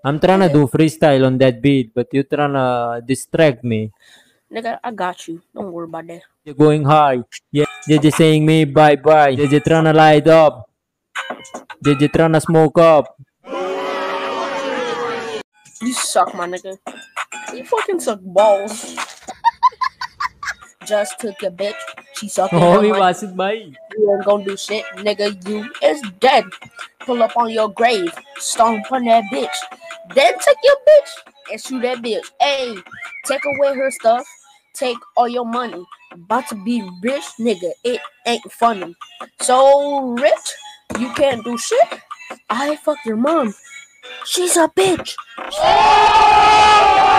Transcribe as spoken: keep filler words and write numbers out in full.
I'm trying to do freestyle on that beat, but you trying to distract me. Nigga, I got you. Don't worry about that. You're going high. Yeah, J J saying me bye bye. J J trying to light up. J J trying to smoke up. You suck, my nigga. You fucking suck balls. Just took your bitch. She sucking Oh, her we money. was it bhai. You ain't gonna do shit, nigga. You is dead. Pull up on your grave, stomp on that bitch. Then take your bitch and shoot that bitch. Hey, take away her stuff. Take all your money. About to be rich, nigga. It ain't funny. So rich, you can't do shit. I fuck your mom. She's a bitch.